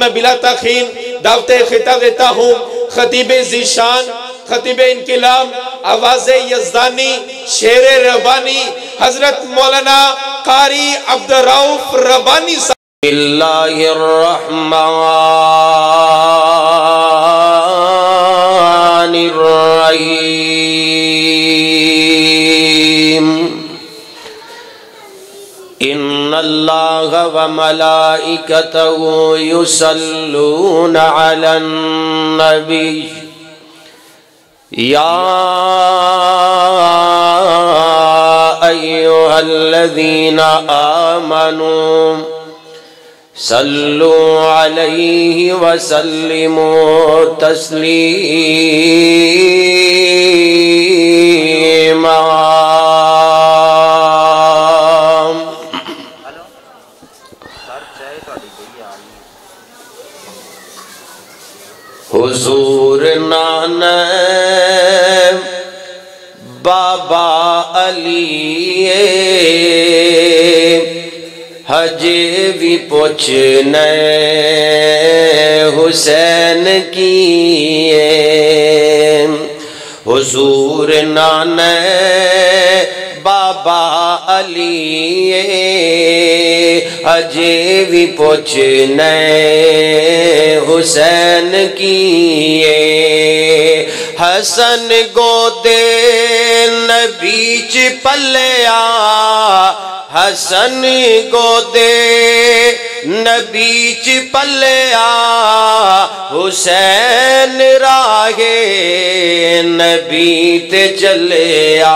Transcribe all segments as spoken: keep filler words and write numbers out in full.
بلا تخین دعوت خطاب دیتا ہوں خطیب ذیشان، خطیب انقلاب، آواز یزدانی، شعر ربانی حضرت مولانا قاری عبدالرؤف ربانی صاحب۔ اللہ الرحمن الرحیم ان اللہ وملائکتہ یصلون علی النبی یا ایہا الذین آمنوا صلوا علیہ وسلموا تسلیما۔ حضور نانا بابا علی حجے بھی پوچھنے حسین کی حضور نانا بابا علی حجے بھی پوچھنے حسین کی حسن گودے نبیچ پلیا حسن گودے نبیچ پلیا حسین راہے نبی تے چلیا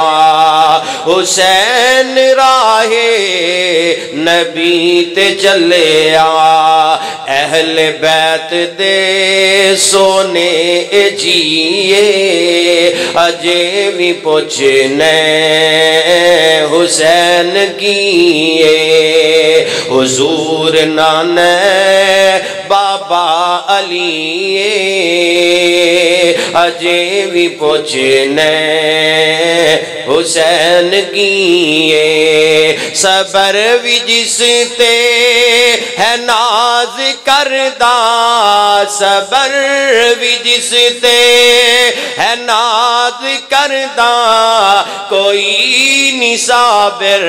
حسین راہے نبی تے چلیا اہل بیت دے سونے جیے اجے بھی پوچھنے حسین کی حضور نانے بابا علی اجے بھی پوچھنے حسین کی صبر بھی جس تے ہے ناز کردہ صبر بھی جس تے ہے ناز کردہ کوئی نہیں صابر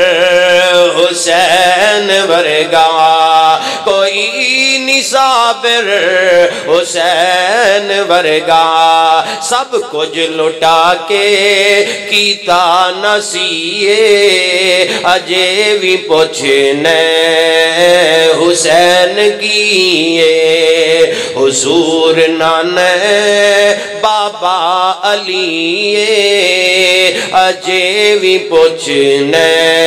حسین ورگا کوئی نہیں صابر حسین ورگا سب کچھ لٹا کے کیتا نسیے اجے بھی پوچھنے حسین کیے حضور نانے بابا علی اجے بھی پوچھنے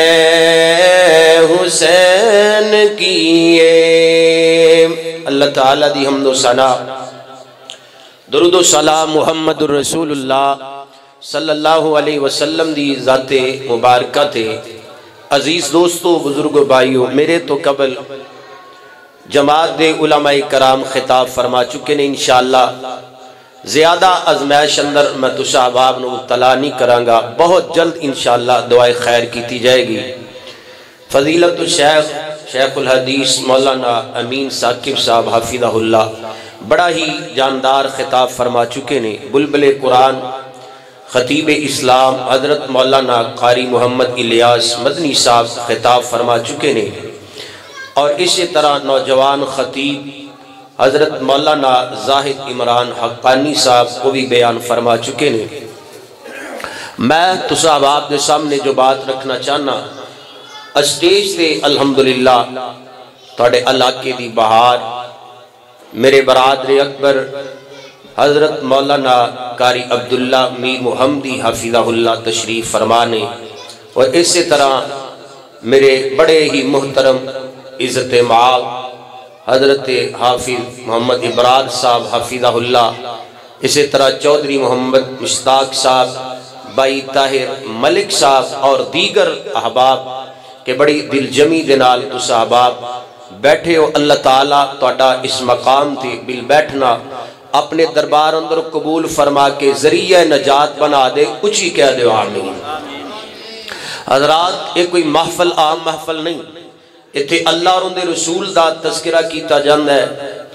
حسین کیے۔ اللہ تعالیٰ دی حمد و ثنا درود و سلام محمد الرسول اللہ صلی اللہ علیہ وسلم دی ذات مبارکہ تے۔ عزیز دوستو بزرگ بھائیو، میرے تو قبل جماعت دے علماء کرام خطاب فرما چکے نے، انشاءاللہ زیادہ ازمائش اندر میں تسا احباب نو مبتلا نہیں کرانگا، بہت جلد انشاءاللہ دعائے خیر کیتی جائے گی۔ فضیلت الشیخ شیخ الحدیث مولانا امین ثاقب صاحب حفظہ اللہ بڑا ہی جاندار خطاب فرما چکے نے۔ بلبل قرآن خطیب اسلام حضرت مولانا قاری محمد الیاس مدنی صاحب خطاب فرما چکے نے، اور اسی طرح نوجوان خطیب حضرت مولانا زاہد عمران حقانی صاحب کو بھی بیان فرما چکے نے۔ میں تسا آپ کے سامنے جو بات رکھنا چاہنا، اسٹیج سے الحمدللہ تھوڑے علاقے دی بہار میرے برادر اکبر حضرت مولانا قاری عبداللہ میر محمدی حفظہ اللہ تشریف فرمانے، اور اسی طرح میرے بڑے ہی محترم عزت معاب حضرت حافظ محمد ابراد صاحب حفظہ اللہ، اسی طرح چودھری محمد مشتاق صاحب، بائی طاہر ملک صاحب اور دیگر احباب کہ بڑی دل جمی دنال تسا احباب بیٹھے ہو۔ اللہ تعالیٰ توڑا اس مقام تھی بل بیٹھنا اپنے دربار اندر قبول فرما کے ذریعہ نجات بنا دے، اچھی کہہ دے آمین۔ حضرات، ایک کوئی محفل عام محفل نہیں، اتھے اللہ اور اندے رسول دا تذکرہ کیتا جاندہ ہے،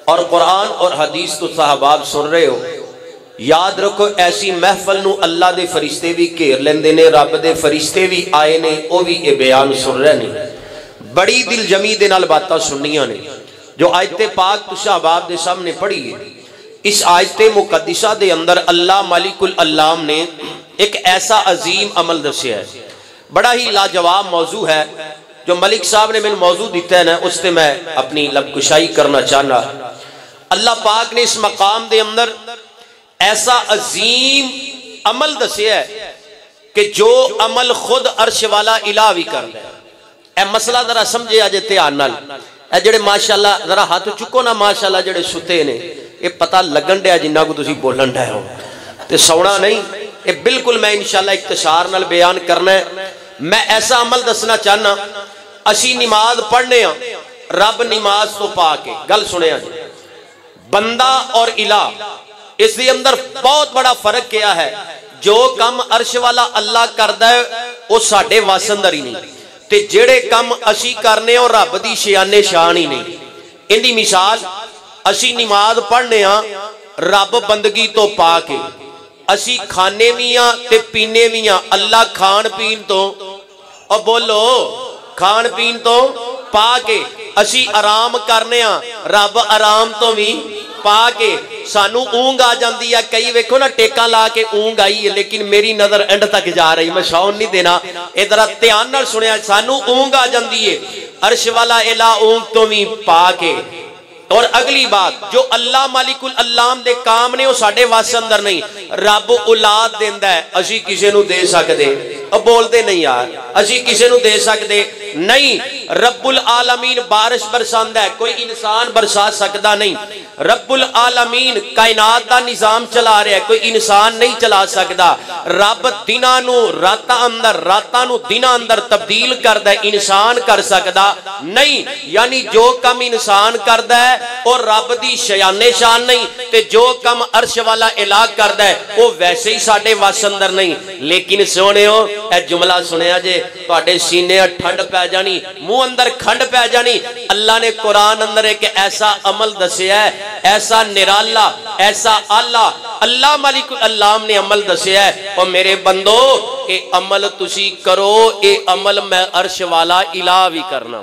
اور قرآن اور حدیث تو صحاباب سن رہے ہو، یاد رکھو ایسی محفل نو اللہ دے فرشتے بھی گھیر لیندے نے، رب دے فرشتے بھی آئے نے، وہ بھی یہ بیان سن رہے نے، بڑی دل جمی دے نال باتاں سننیاں نے۔ جو آیت پاک تو صحاباب دے سامنے پڑھی ہے، اس آیت مقدسہ دے اندر اللہ مالک العلام نے ایک ایسا عظیم عمل دسیا ہے، بڑا ہی لاجواب موضوع ہے۔ جو ملک صاحب نے میں موضوع دیتا ہے نا، اس سے میں اپنی لب کشائی کرنا چاہنا۔ اللہ پاک نے اس مقام دے اندر ایسا عظیم عمل دسیا ہے کہ جو عمل خود عرش والا الہ بھی کر ہے۔ اے مسئلہ ذرا سمجھے آجے دھیان نال، اے جڑے ماشاءاللہ ذرا ہاتھ چکو نا، ماشاءاللہ جڑے ستے نے، یہ پتہ لگن ڈیا جنہ کو تسی بولن ڈے ہو تے سونا نہیں، یہ بالکل میں انشاءاللہ اختصار نال بیان کرنا ہے۔ میں ایسا عمل دسنا چاہنا، اسی نماز پڑھنے ہیں، رب نماز تو پا کے گل سنے ہیں، بندہ اور الہ اس دے اندر بہت بڑا فرق کیا ہے۔ جو کم عرش والا اللہ کردہ ہے وہ ساڑھے واسندر ہی نہیں، تے جڑے کم اسی کرنے اور رب دی شیانے شان ہی نہیں۔ ان دی مثال، اسی نماز پڑھنے ہیں رب بندگی تو پا کے، اسی کھانے میاں تے پینے میاں اللہ کھان پین تو، اور بولو کھان پین تو پا کے، اسی آرام کرنے ہیں رب آرام تو بھی پا کے۔ سانو اونگ آ جاندی ہے، کئی ویکھو نا ٹیکاں لا کے اونگ آئی ہے، لیکن میری نظر اینڈ تک جا رہی، میں شاون نہیں دینا، ادھر دھیان نال سنیا، سانو اونگ آ جاندی ہے، عرش والا الہ اونگ تو بھی پا کے۔ اور اگلی بات، جو اللہ مالک العلام دے کام نے وہ ساڑھے واسے اندر نہیں، رب اولاد دیندہ ہے، اسی کسے نو دے سکتے، اب بول دے نہیں یار، اسی کسے نو دے سکتے نہیں۔ رب العالمین بارش برساندہ ہے، کوئی انسان برسا سکتا نہیں۔ رب العالمین کائنات دا نظام چلا رہے ہیں، کوئی انسان نہیں چلا سکتا۔ رب دنہ نو راتہ اندر، راتہ نو دنہ اندر تبدیل کردہ ہے، انسان کر سکتا نہیں۔ یعنی جو کم انسان کردہ ہے اور رب دی شیان شان نہیں، تے جو کم عرش والا الہ کردہ ہے وہ ویسے ہی ساڑھے واسندر نہیں۔ لیکن سونے ہو اے جملہ سنیا جے توڑے سینے ٹھنڈ پہ جانی، منہ اندر کھنڈ پہ جانی۔ اللہ نے قرآن اندر ایک ایسا عمل دسیا ہے، ایسا نرالا، ایسا اللہ اللہ مالک العلام نے عمل دسیا ہے۔ اور میرے بندو اے عمل تسی کرو، اے عمل میں عرش والا الہ بھی کرنا،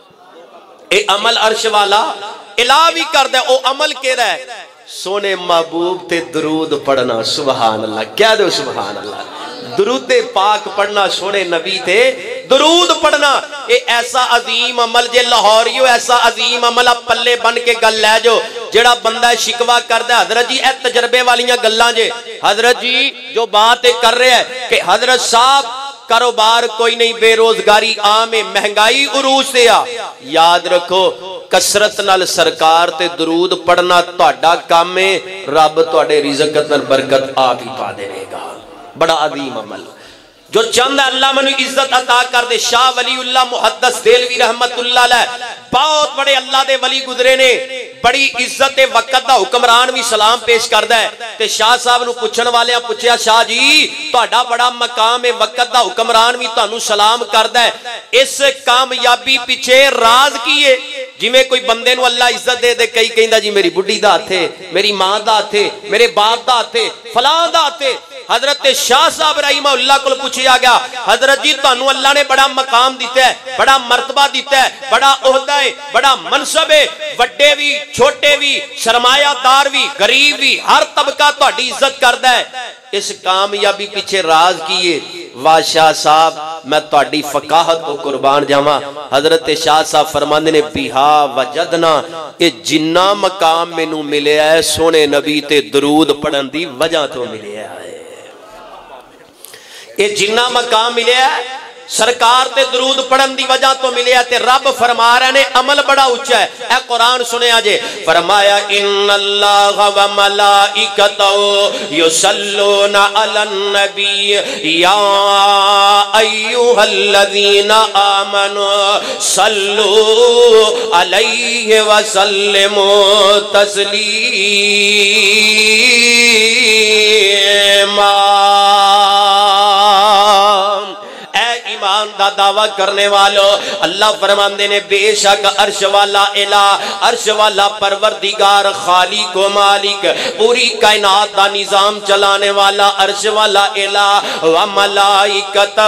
اے عمل عرش والا الہ بھی کر دے۔ او عمل کے رہے سونے محبوب تے درود پڑھنا، سبحان اللہ، کیا دو سبحان اللہ، درود پاک پڑھنا، سونے نبی تے درود پڑھنا، اے ایسا عظیم عمل جے لاہوریو، ایسا عظیم عمل اب پلے بن کے گل لے جو۔ جڑا بندہ شکوا کردہ حضرت جی اے تجربے والیاں گلان جے، حضرت جی جو باتیں کر رہے ہیں کہ حضرت صاحب کاروبار کوئی نہیں، بے روزگاری عام ہے، مہنگائی عروج سے آ، یاد رکھو کسرت نال سرکار تے درود پڑھنا تہاڈا کام ہے، رب تہاڈے رزق اندر برکت آپ ہی پا دے گا۔ بڑا عظیم عمل جو چند اللہ منو عزت عطا کر دے۔ شاہ ولی اللہ محدث دیلوی رحمت اللہ علیہ بہت بڑے اللہ دے ولی گزرے نے، بڑی عزت وقت دا حکمران بھی سلام پیش کردہ ہے۔ تے شاہ صاحب نو پوچھن والے پوچھیا، شاہ جی تہاڈا بڑا مقام ہے، وقت دا حکمران بھی تانوں سلام کردہ ہے، اس کامیابی پیچھے راز کیے؟ جی میں کوئی بندے نو اللہ عزت دے دے، کئی کہندا جی میری بڈھی دا تھے، میری ماں دا تھے، میرے باپ دا تھے، فلاں دا تھے۔ حضرت شاہ صاحب رحمہ اللہ کو پوچھیا گیا، حضرت جی تانوں اللہ نے بڑا مقام دیتا ہے، بڑا مرتبہ دیتا ہے، بڑا عہدہ ہے، بڑا منصب ہے، وڈے بھی چھوٹے بھی، سرمایہ دار بھی، غریب بھی، ہر طبقہ تہاڈی عزت کردا ہے، اس کامیابی پیچھے راز کیے؟ واہ شاہ صاحب میں تہاڈی فقاہت کو قربان جاواں۔ حضرت شاہ صاحب فرماندے نے بہا وجدنا، کہ جنہ مقام مینوں ملیا ہے سونے نبی تے درود پڑھن دی وجہ تو ملیا ہے۔ یہ جنہ مقام ملیا ہے سرکار تے درود پڑھن دی وجہ تو ملیا، تے رب فرما رہے نے عمل بڑا اونچا ہے۔ اے قرآن سنے آجے، فرمایا ان اللہ و ملائکتہ یصلون علی النبی یا ایھا الذین آمنوا صلوا علیہ وسلموا تسلیما۔ دعویٰ کرنے والوں، اللہ فرماندے نے بے شک عرش والا الہ، عرش والا پروردگار، خالق و مالک، پوری کائنات دا نظام چلانے والا عرش والا الہ، وملائکتہ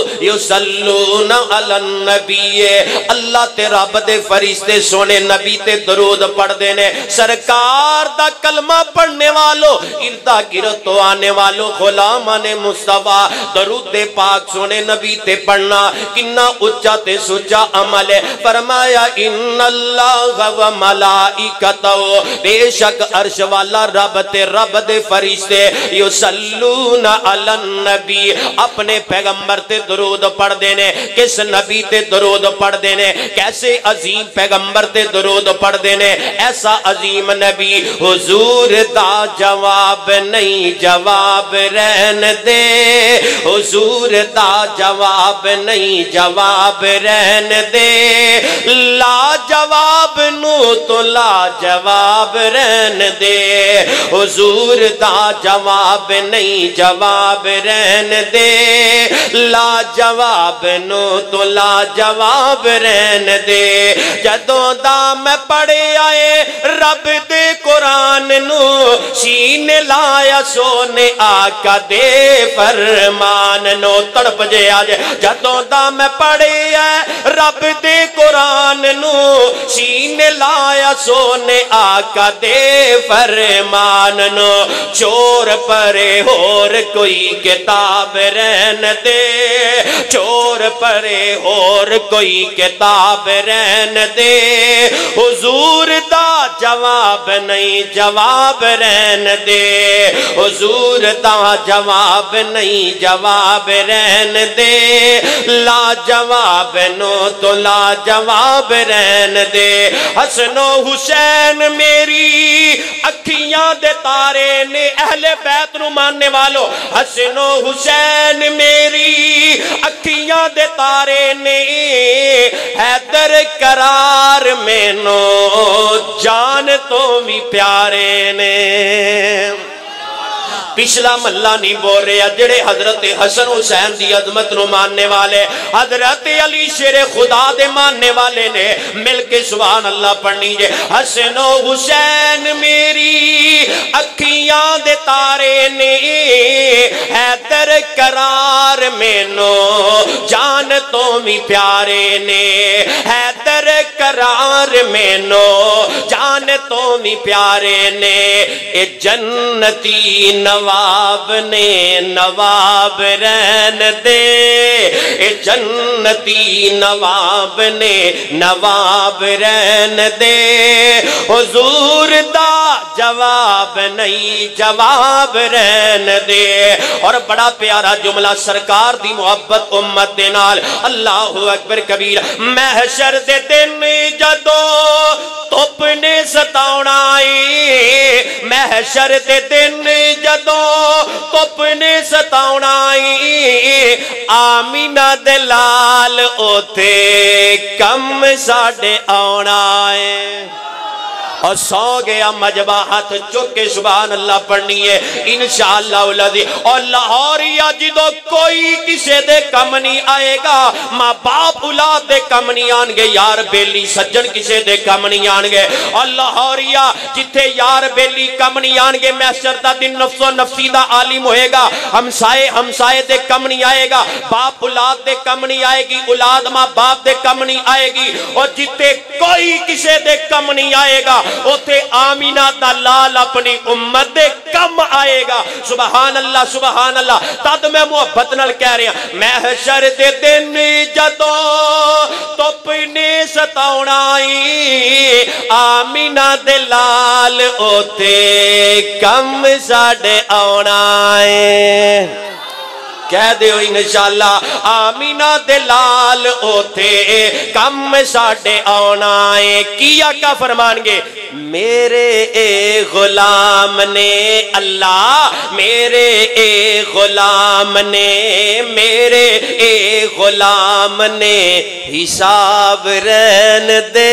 یصلون علی النبی، اللہ تے رب دے فرشتے سونے نبی تے درود پڑھ دینے، سرکار دا کلمہ پڑھنے والوں، اردہ گرد تو آنے والوں، غلامان مصطفیٰ درود پاک سونے نبی تے پڑھنا کنہ اچھا تے سچا عمل ہے۔ فرمایا ان اللہ و ملائکتہ، بے شک عرش والا رب تے رب دے فرشتے، یصلون علی النبی، اپنے پیغمبر تے درود پڑھ دینے، کس نبی تے درود پڑھ دینے، کیسے عظیم پیغمبر تے درود پڑھ دینے، ایسا عظیم نبی، حضور دا جواب نہیں جواب رہن دے، حضور دا جواب نہیں جواب رہن دے، لا جواب نو تو لا جواب رہن دے، حضور دا جواب نہیں جواب رہن دے، لا جواب نو تو لا جواب رہن دے، جدوں دا میں پڑھے آئے رب دے قرآن نو، سین لایا سونے آقا دے فرمان نو، تڑپ جے آج جدوں دا میں پڑھے آئے رب دے قرآن نو، سین لایا سونے آقا دے فرمان نو، چور پرے اور کوئی کتاب رہن دے، چور پرے اور کوئی کتاب رہن دے، حضور دا جواب نہیں جواب رہن دے، حضور دا جواب نہیں جواب رہن دے، لا جواب نو تو لا جواب رہن دے، حسن و حسین میری اکھیاں دے تارے نے، اہل بیت نو ماننے والو، حسن و حسین میری اکھیاں دے تارے نے، حیدر قرار میں نو جان تو بھی پیارے نے۔ پچھلا ملہ نہیں بول رہے ہیں جڑے حضرت حسن حسین دی عظمت نو ماننے والے، حضرت علی شیر خدا دے ماننے والے نے مل کے سبحان اللہ پڑھنی جے، حسن و حسین میری اکھیاں دے تارے نے، حیدر قرار میں نو جان تو بھی پیارے نے، حیدر قرار میں نو جان تو بھی پیارے نے، اے جنتی نواب نے نواب رہن دے، اے جنتی نواب نے نواب رہن دے، حضور دا جواب نہیں جواب رہن دے۔ اور بڑا پیارا جملہ سرکار دی محبت امت دے نال، اللہ اکبر کبیر، محشر دے دن جدو تپ نے ستاؤنا آئی، محشر دے دن جدو تپ نے ستاؤنا آئی، آمینہ دلال اوتے کم ساڑے آنا آئے، اور سو گیا مجبہ ہاتھ چکے سبحان اللہ پڑھنی ہے انشاءاللہ الذی، اور لاہوریا جدو کوئی کسے دے کم نہیں آئے گا، ماں باپ اولاد دے کم نہیں آنگے، یار بیلی سجن کسے دے کم نہیں آنگے، اور لاہوریا جتھے یار بیلی کم نہیں آنگے، محشر دا دن نفس و نفسی دا عالم ہوئے گا، ہمسائے ہمسائے دے کم نہیں آئے گا، باپ اولاد دے کم نہیں آئے گی، اولاد ماں باپ دے کم نہیں آئے گی، اور جتھے کوئی کسے دے کم نہیں آئے گا اوتے آمینہ دا لال اپنی امت دے کم آئے گا، سبحان اللہ سبحان اللہ۔ تد میں محبت نال کہہ رہے ہیں، محشر دے دن جدو تپ نے ستاؤنا آئی، آمینہ دے لال اوتے کم ساڑے آنا آئے، کہہ دے ہو انشاءاللہ آمینہ دلال اوتے کم ساڑے آنا ہے، کیا کیا فرمان گے، میرے اے غلام نے اللہ، میرے اے غلام نے، میرے اے غلام نے حساب رہن دے،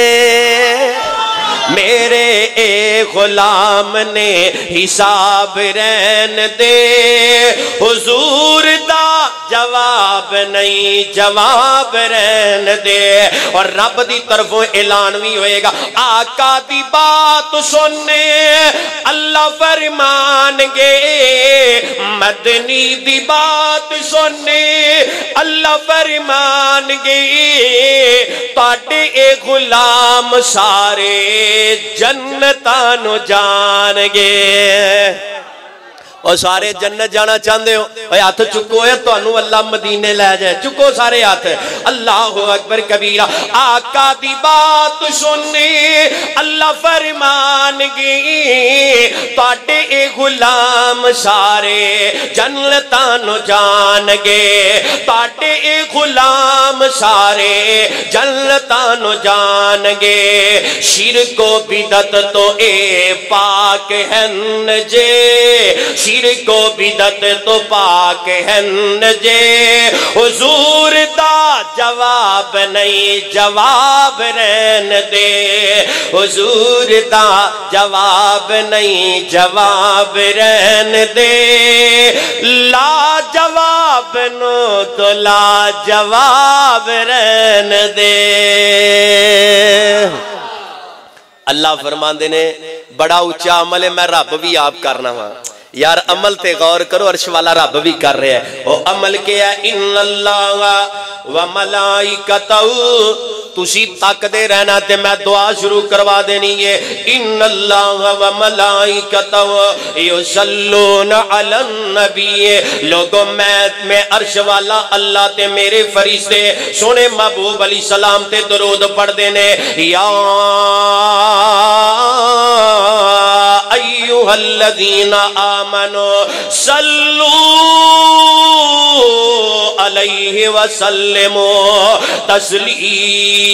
میرے اے غلام نے حساب رہن دے، حضور دا جواب نہیں جواب رہن دے. اور رب دی طرفوں اعلان بھی ہوئے گا آقا دی بات سننے اللہ فرمان گے, مدنی دی بات سننے اللہ فرمان گے, تاڑے اے غلام سارے جنتانو جان گے. اور سارے جنت جانا چاہتے ہو اے ہاتھ چکو ہے تو انو اللہ مدینے لے جائے, چکو سارے ہاتھ. اللہ اکبر کبیرہ. آقا دی بات سننے اللہ فرمان گے, تاڑے اے غلام سارے جنتانو جان گے, تاڑے اے غلام سارے جنتانو جان گے. شرک و بدعت تو اے پاک ہن جے, شرک و بدعت تو پاک ہن جے. حضور دا جواب نہیں جواب رہن دے, حضور دا جواب نہیں جواب رہن دے. لا جواب نو تو لا جواب رہن دے. اللہ فرماندے نے بڑا اونچا عمل ہے, میں رب بھی آپ کرنا ہاں. یار عمل تے غور کرو, عرش والا رب بھی کر رہے ہیں. وہ عمل کیا ہے ان اللہ و ملائکتہو, تسی تک دے رہنا تے میں دعا شروع کروا دینی ہے. ان اللہ و ملائکتہو یصلون علی النبی, لوگوں میں میں عرش والا اللہ تے میرے فرشتے سونے محبوب علیہ السلام تے درود پڑھ دینے. یا ایوہ الذین آمنوا صلو علیہ وسلموا تسلیما.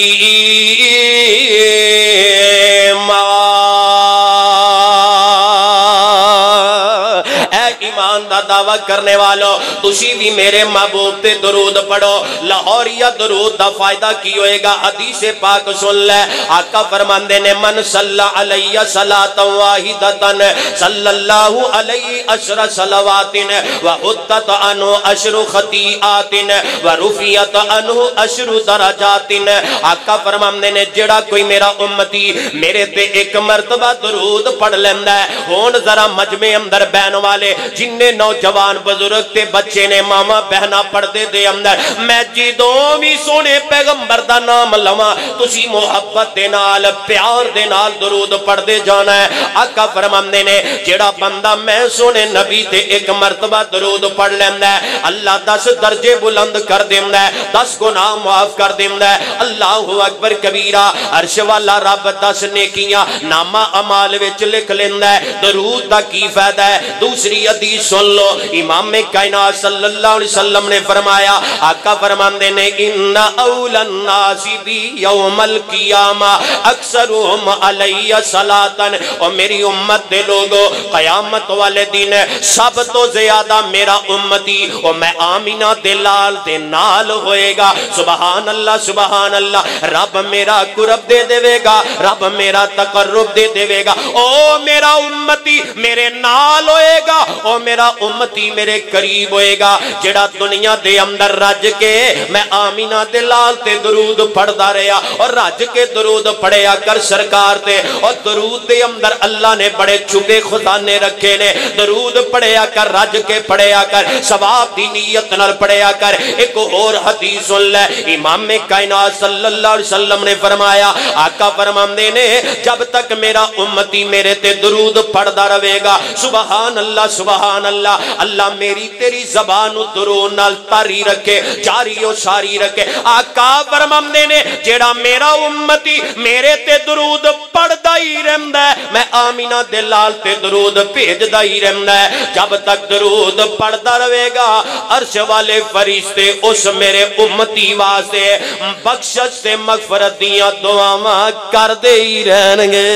اے ایمان دا دعویٰ کرنے والو, تسی بھی میرے محبوب تے درود پڑھو. لاہوریہ درود دا فائدہ کی ہوئے گا, حدیث پاک سن لے. آقا فرماندے نے من صلی علیہ صلاة واحدتن صلی اللہ علیہ عشر صلواتن وحدت عنہ عشر خطیئاتن ورفیت عنہ عشر درجاتن. آقا فرماندے نے جڑا کوئی میرا امتی میرے تے ایک مرتبہ درود پڑھ لیندہ ہے. ہون ذرا مجمع اندر بہن والے جننے نوجوان بزرگ تے بچے نے ماما بہنا پڑھ دے دے اندر, میں جدوں بھی سونے پیغمبر دا نام لواں تسی محبت دے نال پیار دے نال درود پڑھ دے جانا ہے. آقا فرماندے نے جڑا بندہ میں سونے نبی تے ایک مرتبہ درود پڑھ لیندہ ہے اللہ دس درجے بلند کر دیندہ ہے, دس گناہ معاف کر دیندہ ہے. اللہ اکبر کبیرہ. عرش والا رب دس نیکیاں نامہ اعمال وچ لکھ لیندہ ہے. درود دا کی فائدہ ہے؟ دوسری حدیث سن لو, امام کائنات صلی اللہ علیہ وسلم نے فرمایا, آقا فرماندے نے ان اول الناس بی یوم القیامہ اکثرهم علیہ صلاتن, اور میری امت دے لوگوں قیامت والے دن سب تو زیادہ میرا امتی اور میں آمینہ دلال دے نال ہوئے گا. سبحان اللہ سبحان اللہ. رب میرا قرب دے دے گا, رب میرا تقرب دے دے گا. او میرا امتی میرے نال ہوئے گا, او میرا امتی میرے قریب ہوئے گا. جڑا دنیا دے اندر رج کے میں آمینہ دلال تے درود پڑھدا رہیا, اور رج کے درود پڑھیا کر سرکار تے, اور درود دے اندر اللہ نے بڑے چھپے خزانے رکھے نے. درود پڑھیا کر, رج کے پڑھیا کر, ثواب دی نیت نال پڑھیا کر. ایک اور حدیث سن لے, امام کائنات صلی اللہ علیہ وسلم نے فرمایا, آقا فرماندے نے جب تک میرا امتی میرے تے درود پڑھدا رہے گا سبحان اللہ سبحان اللہ, اللہ میری تیری زبان درود نال تاری رکھے, جاری و ساری رکھے. آقا فرماندے نے جیڑا میرا امتی میرے تے درود پڑھدا ہی رہندا ہے میں آمینہ دے لال تے درود بھیجدا ہی رہندا ہے. جب تک درود پڑھدا رہے گا عرش والے فرشتے اس میرے امتی واسطے بخشش سے مغفرت دیاں دعاواں کر دے ہی رہن گے.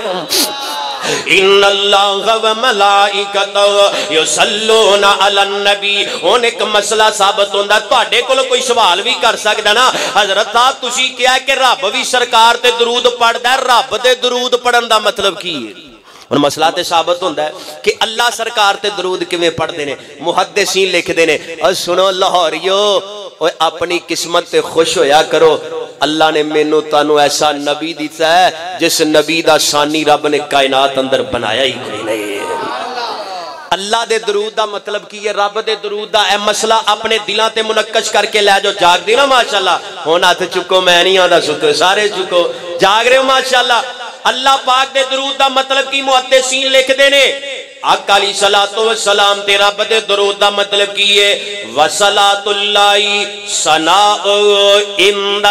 ان اللہ و ملائکتہ یصلون علی النبی. ہن ایک مسئلہ ثابت ہوندا, تواڈے کول کوئی سوال بھی کر سکدا نا, حضرت صاحب تسی کیا کہ رب بھی سرکار تے درود پڑھدا ہے, رب تے درود پڑھن دا مطلب کی ہے؟ اور مسئلہ تے ثابت ہوندہ ہے کہ اللہ سرکار تے درود کیویں پڑھدے نے محدثین لکھدے نے اور سنو لاہوریو اپنی قسمت تے خوش ہویا کرو اللہ نے مینوں تانوں ایسا نبی دیتا ہے جس نبی دا ثانی رب نے کائنات اندر بنایا ہی کوئی نہیں ہے اللہ دے درود دا مطلب کی ہے رب دے درود دا اے مسئلہ اپنے دلاں تے منقش کر کے لے جو جاگ دی نا ماشاءاللہ ہون ہاتھ چکو میں نہیں آدھا ستو سارے چکو جاگ رہے ہو ماشاءاللہ اللہ پاک دے درود دا مطلب کی محدثین لکھ دینے آقا علیہ الصلوۃ والسلام تے رب دے درود دا مطلب کی ہے وصلاۃ اللہ ثناء عند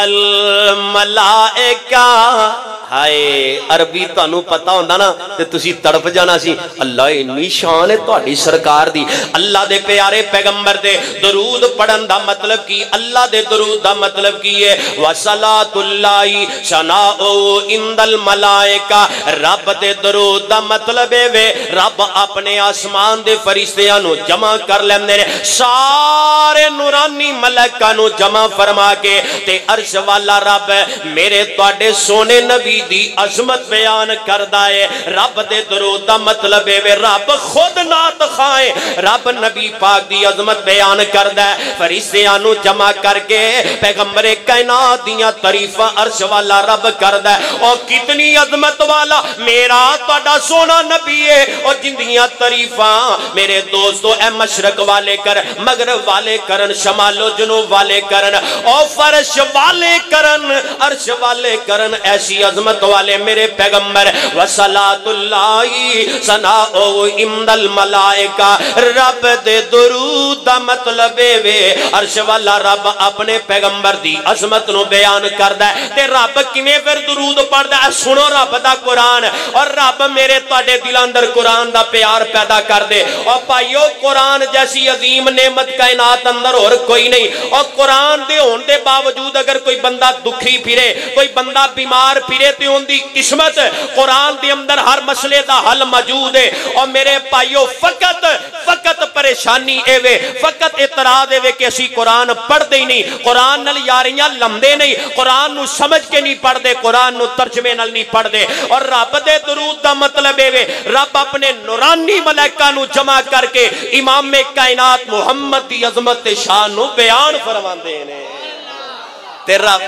الملائکہ ہائے عربی تانوں پتہ ہوندا نا تے تسی تڑپ جانا سی اللہ انی شان ہے تہاڈی سرکار دی اللہ دے پیارے پیغمبر دے درود پڑھن دا مطلب کی اللہ دے درود دا مطلب کی ہے وصلاۃ اللہ ثناء عند الملائکہ رب دے درود دا مطلب ہے رب اپنے آسمان دے فرشتیاں نو جمع کر لیندے نے سارے نورانی ملائکہ نو جمع فرما کے تے عرش والا رب میرے تواڈے سونے نبی دی عظمت بیان کردہ ہے رب دے درود دا مطلب ہے رب خود نات خائیں رب نبی پاک دی عظمت بیان کردہ ہے فرشتیاں نو جمع کر کے پیغمبر کائنات دیاں تعریفاں عرش والا رب کردہ ہے اور کتنی عظمت والا میرا تواڈا سونا نبی ہے اور جندیاں تعریفاں میرے دوستو اے مشرق والے کر مغرب والے کرن شمال و جنوب والے کرن اور فرش والے کرن عرش والے کرن ایسی عظمت والے میرے پیغمبر وصلاۃ اللہ ثناء عند الملائکہ رب دے درود دا مطلب ہے عرش والا رب اپنے پیغمبر دی عظمت نو بیان کردا ہے تے رب کیویں پھر درود پڑھدا ہے سنو رب دا قرآن اور رب میرے تواڈے دل اندر قرآن دا پیار پیدا کر دے اور پائیو قرآن جیسی عظیم نعمت کائنات اندر اور کوئی نہیں اور قرآن دے ہون دے باوجود اگر کوئی بندہ دکھی پھرے کوئی بندہ بیمار پھرے تے ہون دی قسمت قرآن دے اندر ہر مسئلے دا حل موجود ہے اور میرے پائیو فقط فقط پریشانی اے وے فقط اعتراض اے وے کہ اسی قرآن پڑھ دے ہی نہیں قرآن نل یاریاں لمدے نہیں قرآن نو سمجھ کے نہیں پڑھ دے قرآن نو ترجمے نل نہیں پڑھ دے اور رب دے درود دا مطلب اے وے رب اپنے نورانی ملائکہ نو جمع کر کے امام کائنات محمد دی عظمت شان نو بیان فرماندے نے تے رب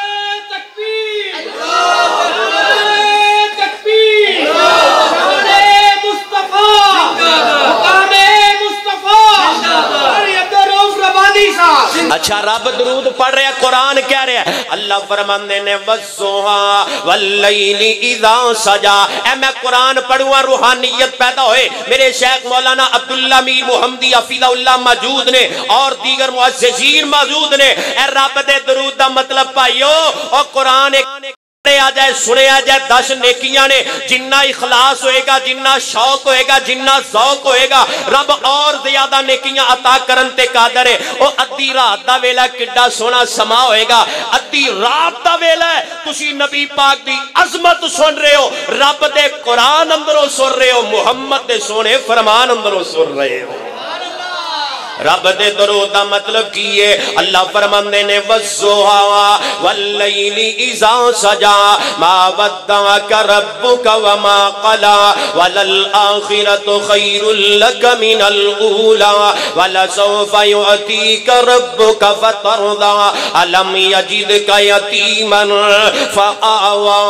اچھا رب درود پڑھ رہے ہیں قرآن کہہ رہے ہیں اللہ فرماندے نے وَالضُّحَىٰ وَاللَّيْلِ إِذَا سَجَا اے میں قرآن پڑھوں روحانیت پیدا ہوئے میرے شیخ مولانا عبداللہ میر محمدی حفیظ اللہ موجود نے اور دیگر معززین موجود نے اے رب دے درود دا مطلب پائیو اور قرآن ایک آ جائے سنے آ جائے دس نیکیاں نے جنہ اخلاص ہوئے گا جنہ شوق ہوئے گا جنہ ذوق ہوئے گا رب اور زیادہ نیکیاں عطا کرن تے قادر ہے او ادھی رات دا ویلا کڈا سونا سما ہوئے گا ادھی رات دا ویلا ہے تسی نبی پاک دی عظمت سن رہے ہو رب دے قرآن اندروں سن رہے ہو محمد دے سونے فرمان اندروں سن رہے ہو رب دے درود دا مطلب کیے اللہ فرماندے نے وَالضُّحَىٰ وَاللَّيْلِ إِذَا سَجَا مَا وَدَّعَكَ رَبُّكَ وَمَا قَلَىٰ وَلَلْآخِرَةُ خَيْرٌ لَكَ مِنَ الْأُولَىٰ وَلَسَوْفَ يُعْطِيكَ رَبُّكَ فَتَرْضَىٰ أَلَمْ يَجِدْكَ يَتِيمًا فَآوَىٰ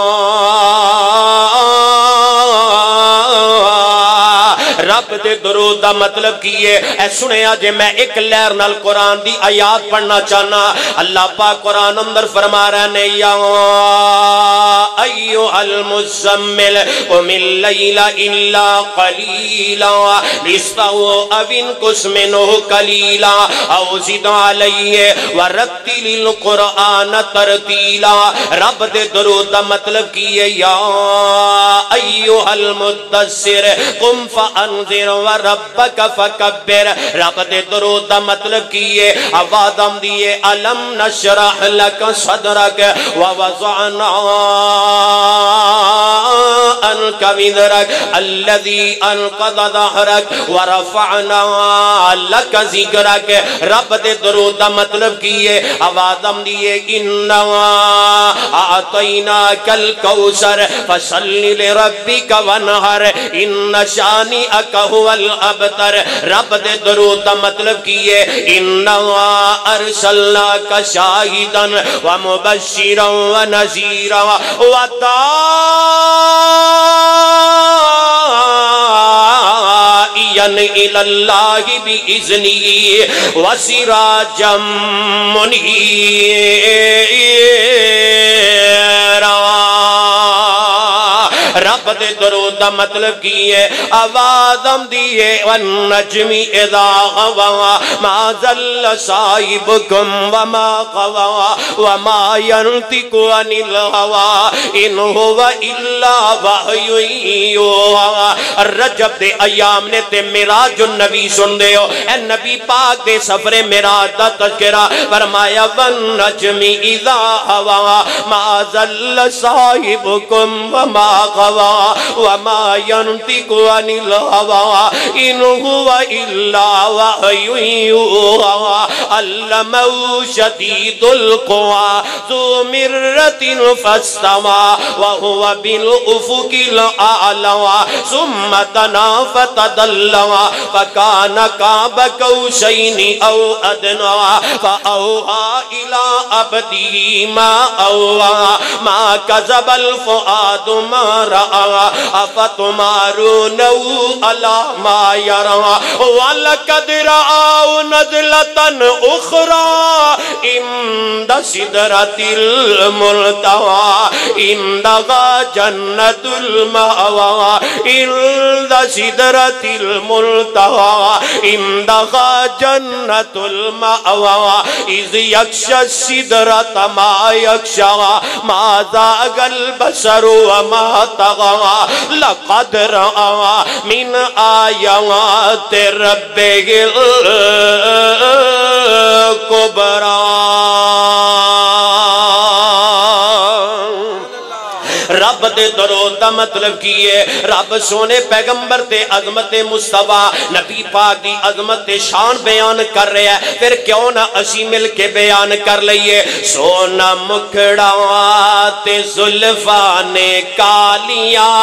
رب دے درود دا مطلب کیے اے سنے آجے میں ایک لہر نال قرآن دی آیات پڑھنا چاہنا اللہ پاک قرآن اندر فرما رہے نے یا ایوہ المزمل قم اللیل الا قلیلا نصفہو او انقص منہ قلیلا او زد علیہ ورتل القرآن ترتیلا رب دے درود دا مطلب کیے یا ایوہ المدثر قم فانذر وربک فکبر رب دے درود دا مطلب کیے آوازم دیے علم نشرح لک صدرک ووضعنا عنك وزرك الذي انقض ظهرك ورفعنا لك ذكرك رب دے درود دا مطلب کیے آوازم دیے انا اعطیناک الکوثر فصل لربک وانحر ان شانئک هو الابتر رب دے درود دا مطلب کیے انا ارسلناک شاہدا ومبشرا ونذیرا وداعیا الی اللہ بإذنہ وسراجا منیرا رب دے درود دا مطلب کیے آوازم دیے والنجم اذا غوا ما ذل صاحبکم وما غوا وما ينطق عن الهوى ان هو الا وحی یوحی رجب دے ایام نے تے معراج النبی سن دے ہو اے نبی پاک دے سفر معراج دا تذکرہ فرمایا والنجم اذا غوا ما ذل صاحبکم وما غوا وما ينطق عن الهوى إن هو إلا وحي يوحى علمه شديد القوى ذو مرة فاستوى وهو بالأفق الأعلى ثم دنا فتدلى فكان قاب قوسين أو أدنى فأوحى إلى عبده ما أوحى ما كذب الفؤاد ما رأى افتمارونه على ما يرى ولقد رآه نزلة أخرى عند سدرة المنتهى عندها جنة المأوى عند سدرة المنتهى عندها جنة المأوى إذ يغشى السدرة ما يغشى ما زاغ البصر وما طغى لقد رأى من آيات ربه الكبرى رب دے درود دا مطلب کیے رب سونے پیغمبر تے عظمت مصطفیٰ نبی پاک دی عظمت شان بیان کر رہے ہیں پھر کیوں نہ اسی مل کے بیان کر لئیے سونا مکھڑا تے زلفانے کالیاں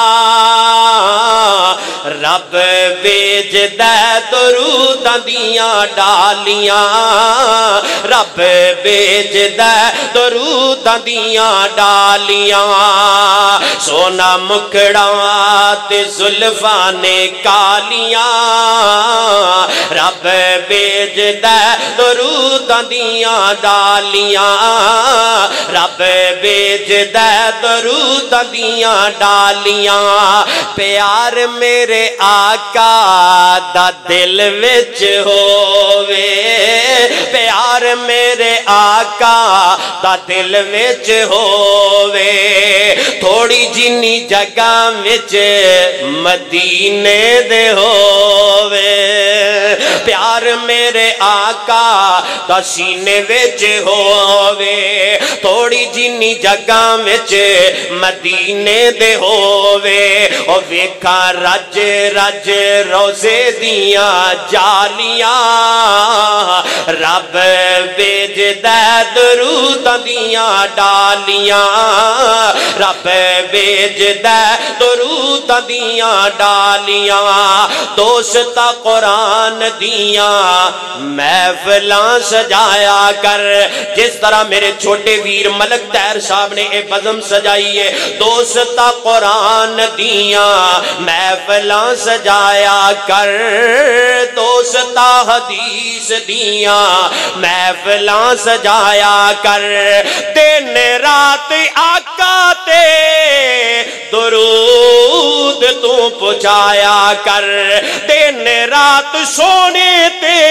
رب بیج دے درود دیاں ڈالیاں رب بیج دے درود دیاں ڈالیاں سونا مکڑا تے زلفانے کالیاں رب بیج دے درود دیاں ڈالیاں رب بیج دے درود دیاں ڈالیاں پیار میرے آقا دا دل وچ ہووے پیار میرے آقا دا دل وچ ہووے تھوڑی جنی جگہ وچ مدینے دے ہووے پیار میرے آقا دا سینے وچ ہووے تھوڑی جنی جگہ وچ مدینے دے ہووے او ویکھا رج رج روزے دیاں جالیاں رب بیج دے درود دیاں ڈالیاں رب بیج دے درود دیاں ڈالیاں دوستا قرآن دیاں محفلاں سجایا کر جس طرح میرے چھوٹے ویر ملک تیر صاحب نے اے بزم سجائی ہے دوستا قرآن دیاں محفلاں سجایا کر دوستا حدیث دیاں محفلاں سجایا کر دن رات آقا تے درود تو پہنچایا کر دن رات سونے تے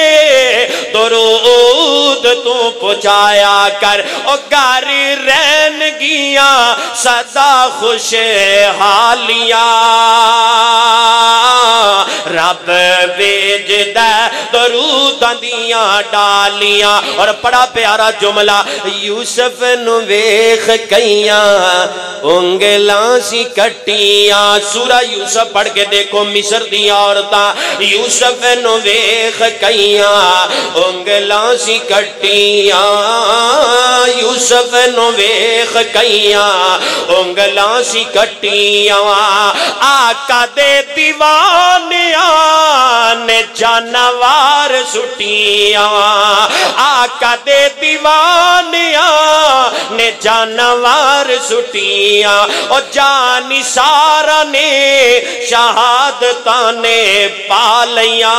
درود تو پہنچایا کر او گھر رہن گیاں سدا خوش حالیاں رب بیج دے درود دیاں ڈالیاں. اور بڑا پیارا جملہ یوسف نو ویکھ کئیاں انگلاں سی کٹیاں. سورہ یوسف پڑھ کے دیکھو مصر دی عورتاں یوسف نو ویکھ کئیاں انگلاں سی کٹیاں. یوسف نو ویکھ کئیاں انگلاں سی کٹیاں. آقا دے دیوانیاں نے جانوار سٹیاں. آقا دے دیوانیاں نے جانوار سٹیاں. او جانی سارا نے شہادتاں نے پالیاں.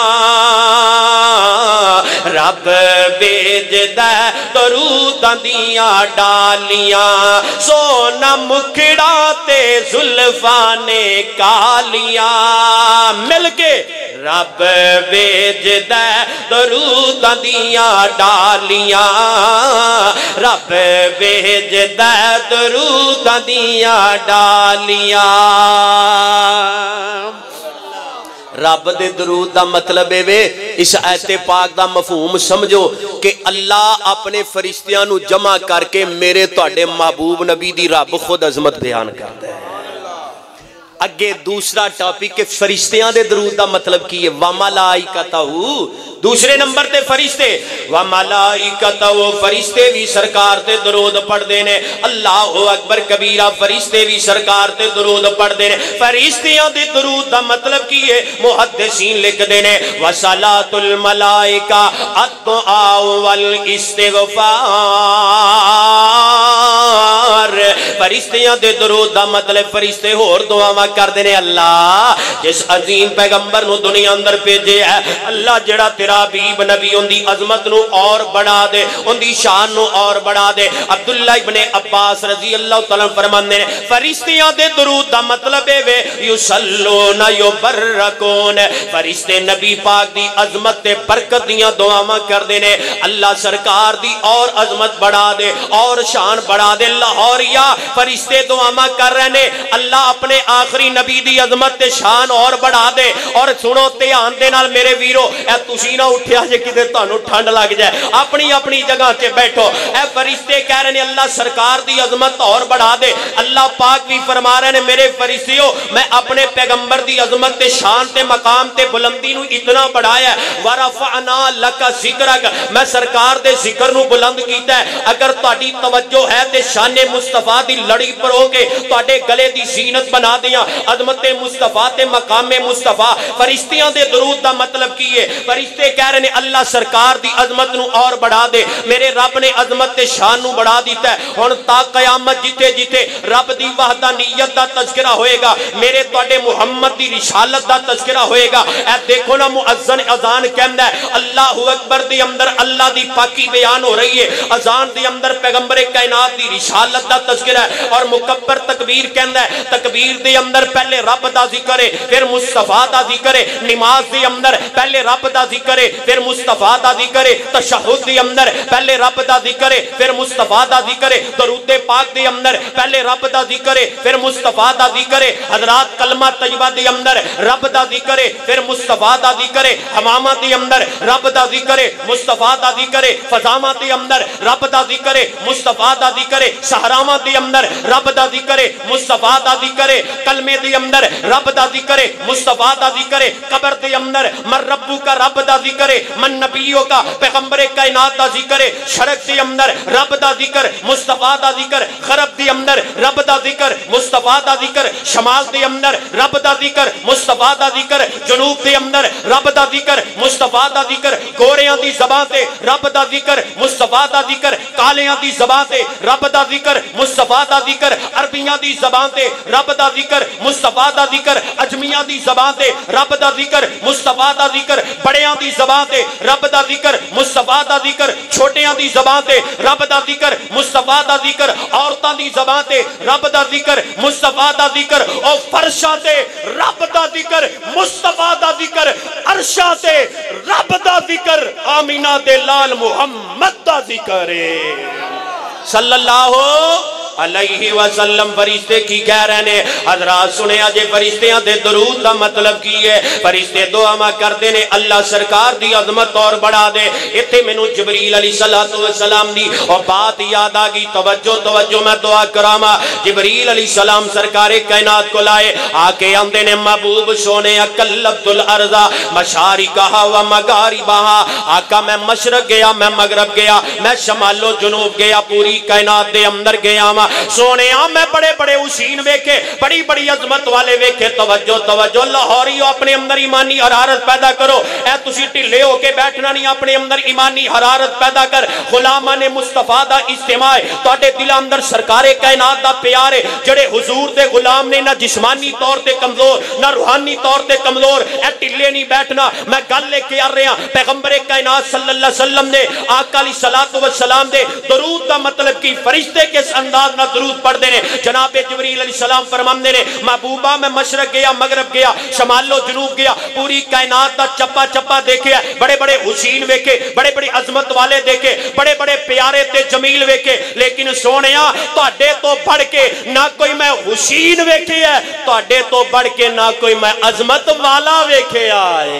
رب بھیجدا دروداں دیاں ڈالیاں. سونا مکھڑا تے زلفاں نے کالیاں مل کے رب بھیجدا دروداں دیاں ڈالیاں. رب بھیجدا دروداں دیاں ڈالیاں. رب دے درود دا مطلب ہے اس آیت پاک دا مفہوم سمجھو کہ اللہ اپنے فرشتیاں نو جمع کر کے میرے تواڈے محبوب نبی دی رب خود عظمت بیان کرتا ہے. اگے دوسرا ٹاپک کہ فرشتیاں دے درود دا مطلب کی ہے. وَمَلَائِكَتَهُ دوسرے نمبر تے فرشتے. وَمَلَائِكَتَهُ فرشتے بھی سرکار تے درود پڑھ دینے. اللہ اکبر کبیرہ فرشتے بھی سرکار تے درود پڑھ دینے. فرشتیاں دے درود دا مطلب کی ہے محدثین لکھ دینے وَصَلَاةُ الْمَلَائِكَةِ الدُّعَاءُ وَالْإِسْتِغْفَارِ. فرشتیاں دے درود دا مطلب فرشتے اور دعا کر دینے. اللہ جس عظیم پیغمبر نو دنیا اندر بھیجے ہے اللہ جڑا تیرا حبیب نبی ان دی عظمت نو اور بڑھا دے ان دی شان نو اور بڑھا دے. عبداللہ ابن عباس رضی اللہ تعالیٰ فرماندے نے فرشتیاں دے درود دا مطلب ہے یصلون یبرکون. فرشتے نبی پاک دی عظمت تے برکت دیاں دعاواں کر دینے. اللہ سرکار دی اور عظمت بڑھا دے اور شان بڑھا دے. لاہوریا فرشتے دعاواں کر رہے نے اللہ اپنے آخری نبی دی عظمت تے شان اور بڑھا دے. اور سنو دھیان دے نال میرے ویرو اے تسی نہ اٹھیا جے کدے تانوں ٹھنڈ لگ جائے اپنی اپنی جگہ تے بیٹھو. اے فرشتے کہہ رہے نے اللہ سرکار دی عظمت اور بڑھا دے. اللہ پاک بھی فرما رہے نے میرے فرشتیو میں اپنے پیغمبر دی عظمت تے شان تے مقام تے بلندی نو اتنا بڑھایا ہے. ورفعنا لک ذکرک میں سرکار دے ذکر نو بلند کیتا ہے. اگر تہاڈی توجہ ہے تے شان مصطفیٰ دی لڑی پرو کے تہاڈے گلے دی زینت بنا دیاں عظمت مصطفیٰ تے مقام مصطفیٰ. فرشتیاں دے درود دا مطلب کی ہے فرشتے کہہ رہے نے اللہ سرکار دی عظمت نو اور بڑھا دے. میرے رب نے عظمت تے شان نو بڑھا دیتا ہے. ہن تا قیامت جتے جتے رب دی وحدانیت دا تذکرہ ہوئے گا میرے تواڈے محمد دی رسالت دا تذکرہ ہوئے گا. اے دیکھو نا مؤذن اذان کہندا ہے اللہ اکبر دی اندر اللہ دی پاکی بیان ہو رہی ہے. اذان دی اندر پیغمبر کائنات دی رسالت دا تذکرہ ہے. اور مکبر تکبیر کہندا ہے تکبیر دے اندر پہلے رب دا ذکر ہے پھر مصطفیٰ دا ذکر ہے. نماز دے اندر پہلے رب دا ذکر ہے پھر مصطفیٰ دا ذکر ہے. تشہد دے اندر پہلے رب دا ذکر ہے پھر مصطفیٰ دا ذکر ہے. درود پاک دے اندر پہلے رب دا ذکر ہے پھر مصطفیٰ دا ذکر ہے. حضرات کلمہ طیبہ دے اندر رب دا ذکر ہے پھر مصطفیٰ دا ذکر ہے. حمامہ دے اندر رب دا ذکر ہے مصطفیٰ دا ذکر ہے. فضامہ دے اندر رب دا ذکر ہے مصطفیٰ دا ذکر ہے. صحراواں دے اندر رب دا ذکر ہے مصطفیٰ دا ذکر ہے. کلمے دے اندر رب دا ذکر ہے مصطفیٰ دا ذکر ہے. قبر دے اندر من ربو کا رب دا ذکر ہے من نبیوں کا پیغمبر کائنات دا ذکر ہے. شرق دے اندر رب دا ذکر مصطفیٰ دا ذکر. غرب دے اندر رب دا ذکر مصطفیٰ دا ذکر. شمال دے اندر رب دا ذکر مصطفیٰ دا ذکر. جنوب دے اندر رب دا ذکر مصطفیٰ دا ذکر. گوریاں دی زبان تے رب دا ذکر مصطفیٰ دا ذکر. کالیاں دی زبان تے رب دا ذکر مصطفیٰ دا ذکر. عربیاں دی زبان تے رب دا ذکر مصطفیٰ دا ذکر. اجمیاں دی زبان تے رب دا ذکر مصطفیٰ دا ذکر. بڑیاں دی زبان تے رب دا ذکر مصطفیٰ دا ذکر. چھوٹیاں دی زبان تے رب دا ذکر مصطفیٰ دا ذکر. عورتاں دی زبان تے رب دا ذکر مصطفیٰ دا ذکر. اور فرشاں تے رب دا ذکر مصطفیٰ دا ذکر. عرشاں تے رب دا ذکر آمینہ دے لال محمد دا ذکر صلی اللہ علیہ وسلم فرشتے کی کہہ رہے ہیں حضرات سنے آجے فرشتیاں دے درود دا مطلب کی ہے فرشتے دعا ماں کر دینے اللہ سرکار دی عظمت اور بڑھا دے اتھے میں نو جبریل علیہ السلام دی اور بات یاد آگی توجہ توجہ میں دعا کراما جبریل علیہ السلام سرکار کائنات کو لائے آکے اندے نے محبوب سونے اکلبت الارضا مشاری کہا و مگاری بہا آقا میں مشرق گیا میں مغرب گیا میں شمال و جنوب گیا پوری کائنات دے اندر گیا سونے آم میں بڑے بڑے حسین ویکھے بڑی بڑی عظمت والے ویکھے توجہ توجہ لاہوریو اپنے اندر ایمانی حرارت پیدا کرو اے تسی ٹھلے ہو کے بیٹھنا نہیں اپنے اندر ایمانی حرارت پیدا کر غلامان مصطفیٰ دا اجتماع تواڈے دل اندر سرکار کائنات دا پیار ہے جڑے حضور دے غلام نے نہ جسمانی طور تے کمزور نہ روحانی طور تے کمزور اے ٹھلے نہیں بیٹھنا میں گل لے کے آ رہا پیغمبر کائنات صلی اللہ علیہ وسلم نے آقا علیہ الصلوۃ والسلام دے درود دا مطلب کی فرشتے کے انداز نہ درود پڑھ دینے جناب جبریل علیہ السلام فرماندے نے محبوبہ میں مشرق گیا مغرب گیا شمال و جنوب گیا پوری کائنات دا چپا چپا دیکھے بڑے بڑے حسین ویکھے بڑے بڑے عظمت والے دیکھے بڑے بڑے پیارے تے جمیل ویکھے لیکن سونیا تواڈے تو بڑھ کے نہ کوئی میں حسین ویکھے ہے تواڈے تو بڑھ کے نہ کوئی میں عظمت والا ویکھے آئے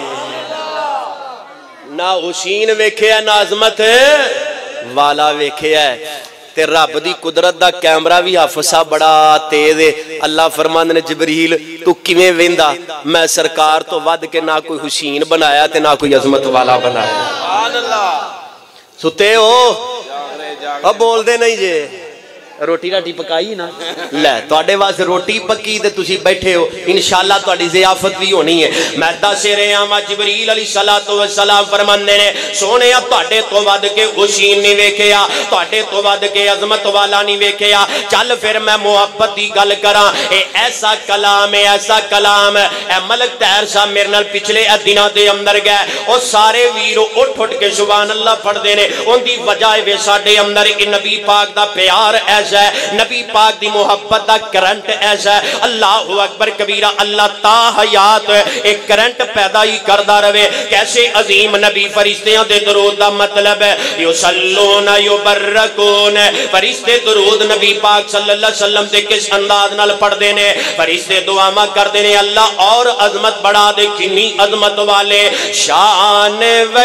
نہ حسین ویکھے ہے نہ عظمت والا ویکھے ہے تے رب دی قدرت دا کیمرہ بھی حافظہ بڑا تیز ہے اللہ فرماندے نے جبریل تو کیویں ویندا میں سرکار تو ود کے نہ کوئی حسین بنایا تے نہ کوئی عظمت والا بنایا سبحان اللہ ستے ہو اب بول دے نہیں جے روٹی راٹی پکائی نا لے تواڈے واسطے روٹی پکی تے تسی بیٹھے ہو انشاءاللہ تواڈی ضیافت بھی ہونی ہے میں دس رہا ہاں جبریل علیہ الصلوۃ والسلام فرماندے نے سونے تواڈے تو ود کے حسین نہیں ویکھیا تواڈے تو ود کے عظمت والا نہیں ویکھیا چل پھر میں محبت دی گل کراں اے ایسا کلام ہے ایسا کلام اے ملک طاہر صاحب میرے نال پچھلے دناں دے اندر گئے او سارے ویرو اٹھ اٹھ کے سبحان اللہ پڑھ دے نے اون دی وجہ اے ساڈے اندر کہ نبی پاک دا پیار ایسا نبی پاک دی محبت دا کرنٹ ایسا ہے اللہ اکبر کبیرہ اللہ تا حیات ایک کرنٹ پیدا ہی کردہ رہے کیسے عظیم نبی فرشتیاں دے درود دا مطلب ہے یسلون یبرکون فرشتے درود نبی پاک صلی اللہ علیہ وسلم دے کس انداز نال پڑھ دینے فرشتے دعا ماں کر دینے اللہ اور عظمت بڑھا دے کنی عظمت والے شان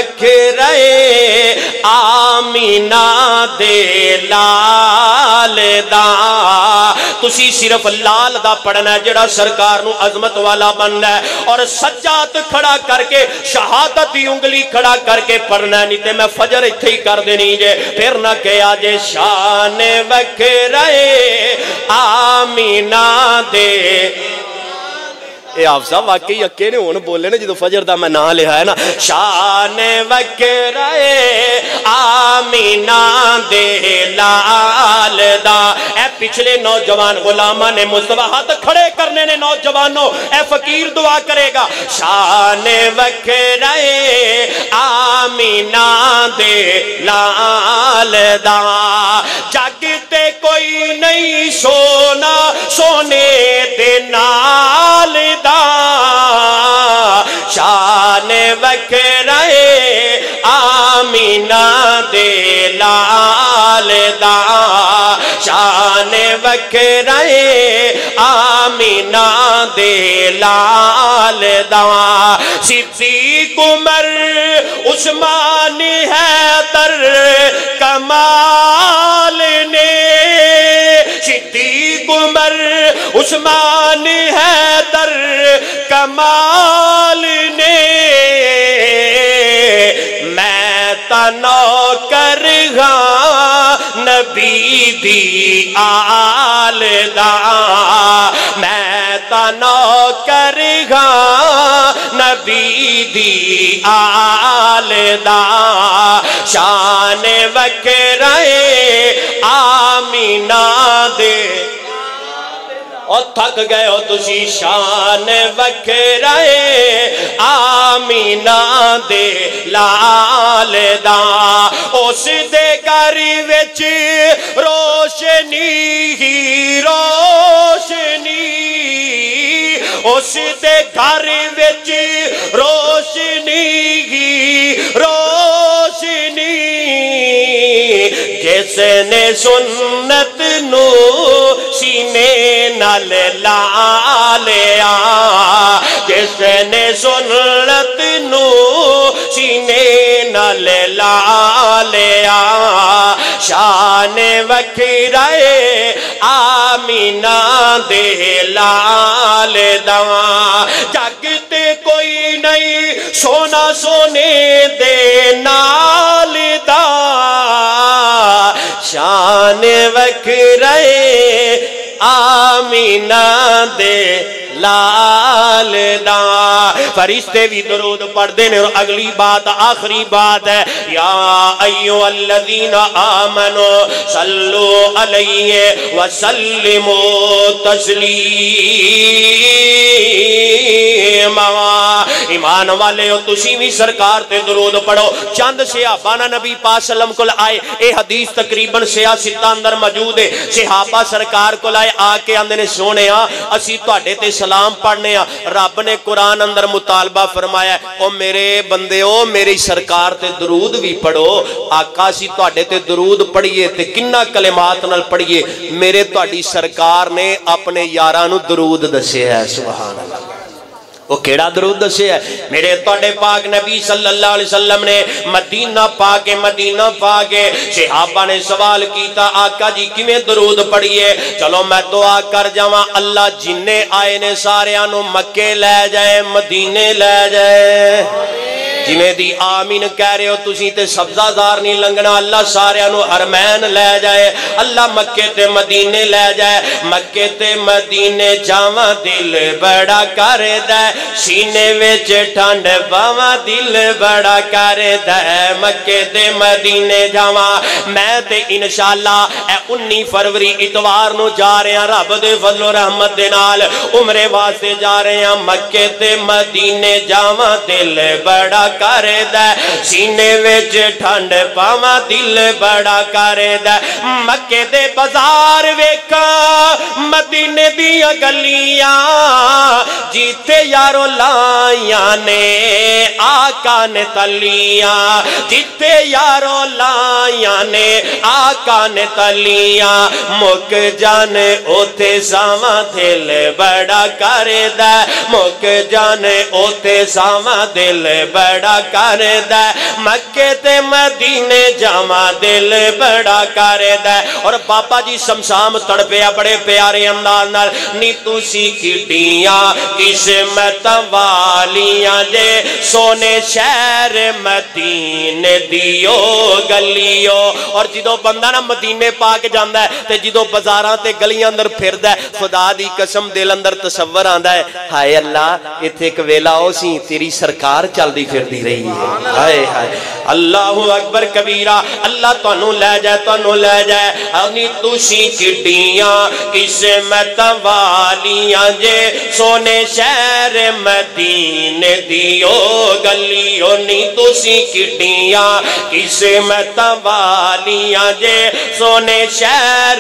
وکھرے آمینہ دے لال دا تسی صرف لال دا پڑھنا ہے جڑا سرکار نو عظمت والا بننا ہے اور سجاد کھڑا کر کے شہادت دی انگلی کھڑا کر کے پڑھنا ہے نہیں تے میں فجر اتھے ہی کر دینی جے پھر نہ کہا جے شان وکھرے آمینہ دے اے آپ صاحب واقعی اکے نے ہون بولے نا جدو فجر دا میں نام لیا ہے نا شان وکھرے آمینہ دے لال دا اے پچھلے نوجوان غلامان مصطفیٰ ہاتھ کھڑے کرنے نے نوجوانوں اے فقیر دعا کرے گا شان وکھرے آمینہ دے لال دا جاگتے کوئی نہیں سونا سونے دے نال دا شان وکھرے آمینہ دے لال دا شان وکھرے آمینہ دے لال دا صدیق عمر عثمان حیدر کمال نے صدیق عمر عثمان حیدر کمال نے میں تنو کر گا نبی دی آل دا میں تنو کر گا نبی دی آل دا شان وکھرے آمینہ دے اور تھک گئے ہو تسی شان وکھرے آمینہ دے لال دا اس دے گھر وچ روشنی ہی روشنی اس دے گھر وچ روشنی ہی روشنی جس نے سنت نو سینے نال لا لیا جس نے سنت نو سینے نال لا لیا شان وکھرائے آمینہ دے لال دواں جگ تے کوئی نہیں سونا سونے دے نال دا شان وکھرائے آمینہ دے لال دا فرشتے بھی درود پڑھ دینے اور اگلی بات آخری بات ہے یا ایو الذین آمنوا صلو علیہ وسلموا تسلیما ایمان والے ہو تسی بھی سرکار تے درود پڑھو چند صحابہ نبی پاک صلی اللہ علیہ وسلم کو آئے اے حدیث تقریباً سیاہ ستہ اندر موجود ہے صحابہ سرکار کو آئے آکے اندر نے سونے ہاں اسی تو اڈے تے سلام پڑھنے ہاں رب نے قرآن اندر مطالبہ فرمایا ہے او میرے بندے ہو میری سرکار تے درود بھی پڑھو آقا سی تو اڈے تے درود پڑھئے تے کنہ کلمات نال پڑھئے میرے تو اڈی سرکار نے اپنے یارانو درود دسے ہے سبحان اللہ وہ کیڑا درود دسے ہے میرے توڑے پاک نبی صلی اللہ علیہ وسلم نے مدینہ پاک مدینہ پاک صحابہ نے سوال کیتا آقا جی کیویں درود پڑھیے چلو میں دعا کر جاواں اللہ جننے آئے نے سارے آنو مکے لے جائے مدینے لے جائے جنہیں دی آمین کہہ رہے ہو تسی تے سبزہ دار نہیں لنگنا اللہ سارے انو حرمین لے جائے اللہ مکے تے مدینے لے جائے مکے تے مدینے جاواں دل بڑا کر دے سینے وچ ٹھنڈ باواں دل بڑا کر دے مکے تے مدینے جاواں میں تے انشاءاللہ اے انی فروری اتوار نو جا رہے ہیں رب دے فضل و رحمت دے نال عمرے واسطے جا رہے ہیں مکے تے مدینے جاواں دل بڑا کر دے سینے وچ ٹھنڈ پاواں دل بڑا کر دے مکے دے بازار ویکھاں مدینے دیاں گلیاں جیتے یارو لائیاں نے آقا نے تلیاں جیتے یارو لائیاں نے آقا نے تلیاں مک جانے اوتے ساواں دل بڑا کر دے مک جانے اوتے ساواں دل بڑا کر دے مکے تے مدینے جاواں دل بڑا کر دے اور پاپا جی سمسام تڑپیا بڑے پیارے انداز نال نی تسی کٹیاں قسمت والیاں جے سونے شہر مدینے دیو گلیو اور جدو بندہ نا مدینے پاک جاندا ہے تے جدو بازاراں تے گلیاں اندر پھردا ہے خدا دی قسم دل اندر تصور آندا ہے ہائے اللہ ایتھے ایک ویلا ہو سی تیری سرکار چلدی پھردی رہی ہے ہائے ہائے اللہ اکبر کبیرہ اللہ تانوں لے جائے تانوں لے جائے اپنی تسی کٹیاں قسمت والیاں جے سونے شہر مدینے دیو گلیو نی تسی کٹیاں قسمت والیاں جے سونے شہر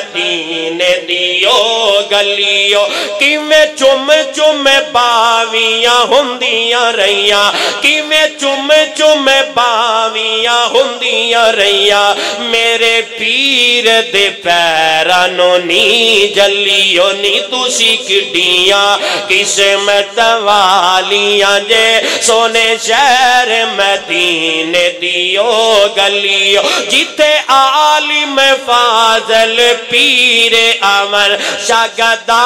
مدینے دیو گلیو کیویں چم چم باویاں ہوندیاں رہیاں کیویں چم چم باویاں ہوندیاں رہیاں میرے پیر دے پیرانو نی جلیو نی تسی کڈیاں قسمت والیاں جے سونے شہر مدینے دیو گلیو جتے عالم فاضل پیر امن شاگردہ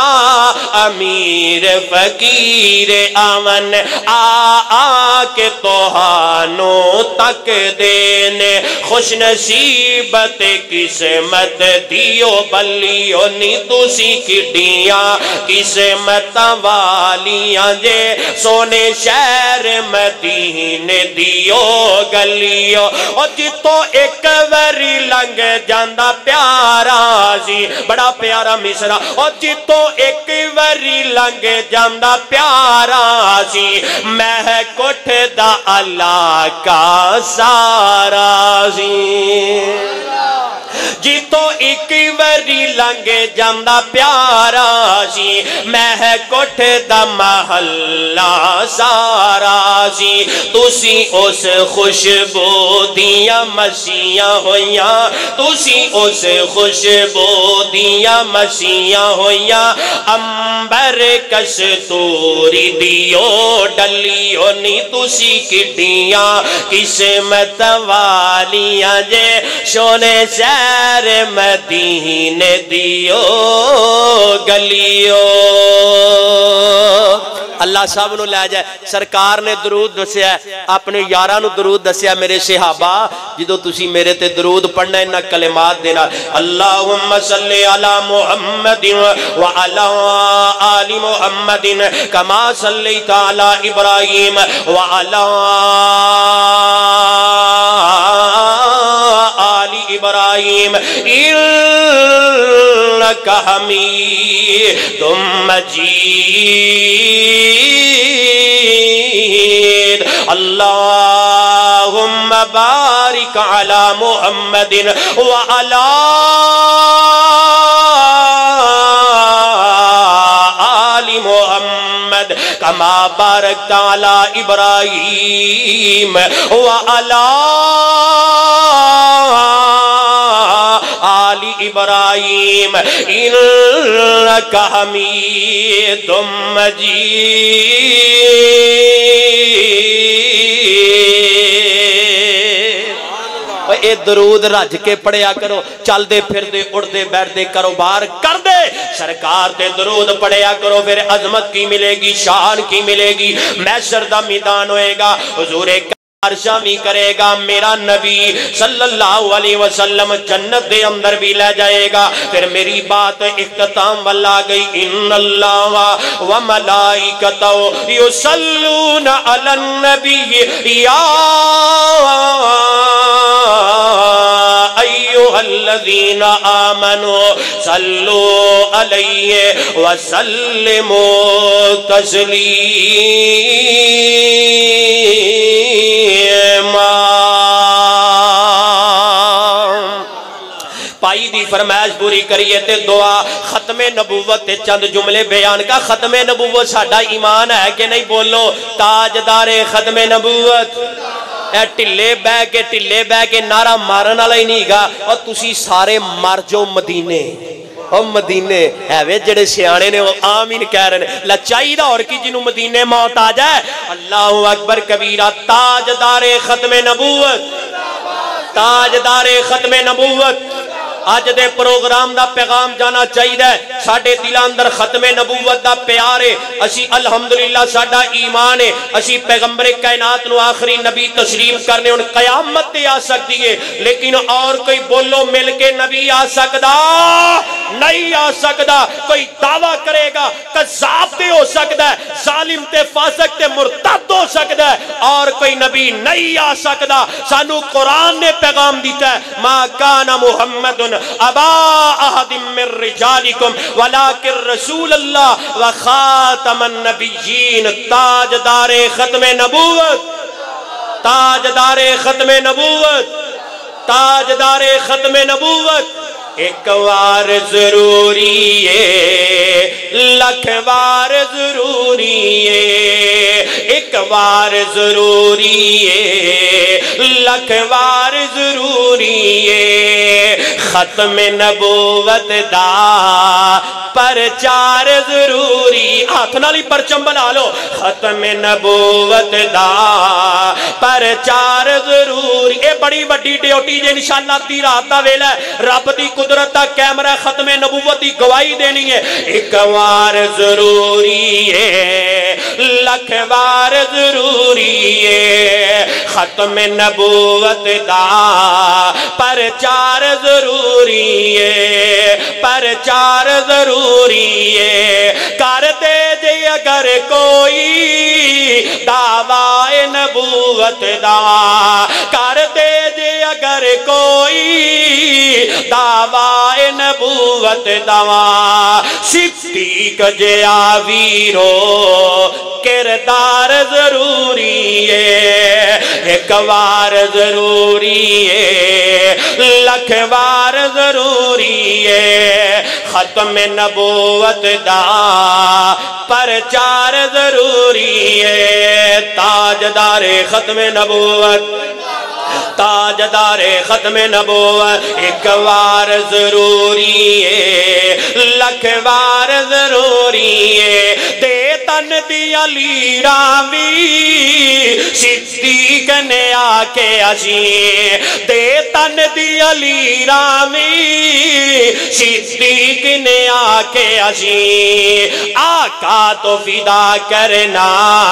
امیر فقیر امن آ آ کے توہانوں تک دینے خوش نصیبت قسمت دیو بلیو نی تسی کڈیاں قسمت والیاں جے سونے شہر مدینے دیو گلیو اور جتو ایک وری لنگ جاندہ پیارا سی بڑا پیارا مصرع اور جتو ایک وری لنگ جاندہ پیارا سی میں کٹھ دا اللہ کا سارا سی جتوں ایک وری لنگے جاندا پیارا سی میں کٹھ دا محلہ سارا سی تسی اس خوشبو دیاں مسیاں ہویاں تسی اس خوشبو دیاں مسیاں ہویاں امبر کستوری دیو ڈلیو نی تسی کڈیاں قسمت والیاں جے سونے شہر مدینے دیو گلیو اللہ صاحب نو لے جائے سرکار نے درود دسیا اپنے یاراں نو درود دسیا میرے صحابہ جدو تسی میرے تے درود پڑھنا انہاں کلمات دینا اللہم صلی علی محمد وعلی آل محمد کما صلیت علی ابراہیم وعلی آل ابراہیم انکا حمید مجید اللہم بارک علی محمد وعلی آل محمد کما بارکت علی ابراہیم وعلی آل ابراہیم انکا حمید مجید اے درود رج کے پڑھیا کرو چل دے پھر دے اڑ دے بیٹھ دے کاروبار کر دے سرکار تے درود پڑھیا کرو پھر عظمت کی ملے گی شان کی ملے گی محشر دا میدان ہوئے گا حضور شامی کرے گا میرا نبی صلی اللہ علیہ وسلم جنت دے اندر بھی لے جائے گا پھر میری بات اختتام والا گئی ان اللہ و ملائکتہ یصلون علی النبی یا ایوہ الذین آمنوا صلو علیہ وسلموا تسلیما پائی دی فرمائش پوری کریے تے دعا ختم نبوت تے چند جملے بیان کا ختم نبوت ساڈا ایمان ہے کہ نہیں بولو تاجدار ختم نبوت اے ٹلے بے کے ٹلے بے کے نعرہ مارن والا ہی نہیں گا اور تسی سارے مر جو مدینے اور مدینے ایوے جڑے سیانے نے وہ آمین کہہ رہے ہیں لچائی دا اور کی جنہوں مدینے موت آ جائے اللہ اکبر کبیرہ تاجدار ختم نبوت تاجدار ختم نبوت آج دے پروگرام دا پیغام جانا چاہیے ساڑھے دل اندر ختم نبوت دا پیارے اسی الحمدللہ ساڑھا ایمان ہے اسی پیغمبر کائنات نو آخری نبی تشریف کرنے ان قیامت تے آ سکتی ہے لیکن اور کوئی بولو مل کے نبی آ سکتا نہیں آ سکتا کوئی دعویٰ کرے گا قذاب تے ہو سکتا ہے ظالم تے فاسق تے مرتد ہو سکتا ہے اور کوئی نبی نہیں آ سکتا سانو قرآن نے پیغام دیتا ہے ما کان محمد ابا احد من رجالکم ولکن رسول اللہ وخاتم النبیین تاجدار ختم نبوت تاجدار ختم نبوت تاجدار ختم نبوت ایک وار ضروری ہے لکھ وار ضروری ہے ایک وار ضروری ہے لکھ وار ضروری ہے ختم نبوت دا پرچار ضروری ہاتھ نالی پرچم بنا لو ختم نبوت دا پرچار ضروری اے بڑی بڑی ڈیوٹی جے انشاءاللہ دی رات دا ویلا ہے رب دی قدرت دا کیمرہ ختم نبوت دی گواہی دینی ہے ایک وار ضروری ہے لکھ وار ضروری ہے ختم نبوت دا پرچار ضروری ہے پرچار ضروری ہے کر دے جے اگر کوئی دعوی نبوت دا کر دے جے اگر کوئی دعوی نبوت دا صدیق جیا ویرو کردار ضروری ہے ایک وار ضروری ہے لکھ وار ضروری ہے ختم نبوت دا پرچار ضروری ہے تاجدار ختم نبوت تاجدار ختم نبوت ایک وار ضروری ہے لکھ وار ضروری ہے دے تن دیا لیراں وی صدیق نے آکے اسی دے تن دیا لیراں وی صدیق نے آکے اسی آقا تو فدا کرنا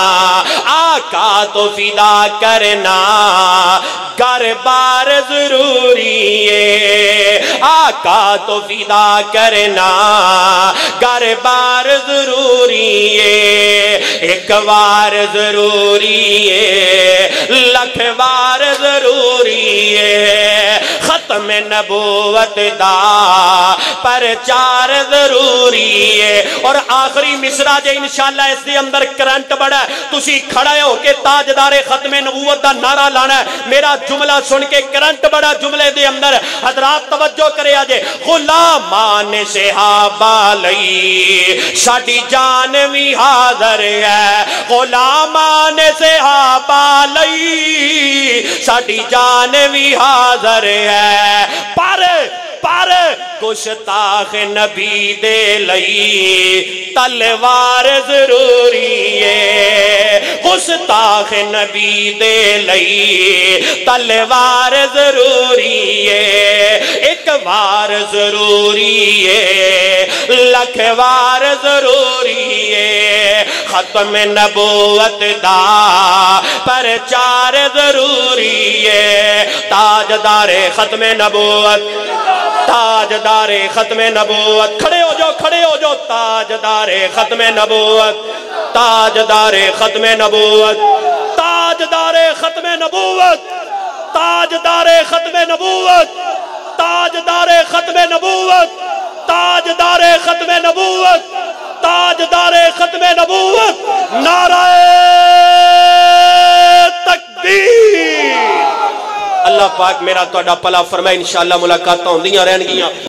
آقا تو فدا کرنا گھر بار ضروری ہے آقا تو فدا کرنا گھر بار ضروری ہے ایک بار ضروری ہے لکھ بار ضروری ہے ختم نبوت دا پرچار ضروری ہے اور آخری مصرع جے انشاءاللہ اس دے اندر کرنٹ بڑا ہے تسی کھڑے ہو کے تاجدار ختم نبوت دا نعرہ لانا ہے میرا جملہ سن کے کرنٹ بڑا جملے دے اندر حضرات توجہ کرے آجے غلامان صحابہ لئی ساڑی جان بھی حاضر ہے غلامان صحابہ لئی ساڑی جان بھی حاضر ہے پر پر گستاخ نبی دے لئی تلوار ضروری ہے گستاخ نبی دے لئی تلوار ضروری ہے ایک وار ضروری ہے لکھ وار ضروری ہے ختم نبوت دا پرچار ضروری ہے تاجدار ختم نبوت تاجدار ختم نبوت کھڑے ہو جو کھڑے ہو جو تاجدار ختم نبوت تاجدار ختم نبوت تاجدار ختم نبوت تاجدار ختم نبوت تاجدار ختم نبوت تاجدار ختم نبوت تاجدار ختم نبوت نعرہ تکبیر اللہ پاک میرا توڑا پلا فرمائے انشاءاللہ ملاقاتاں ہوندیاں رہن گیاں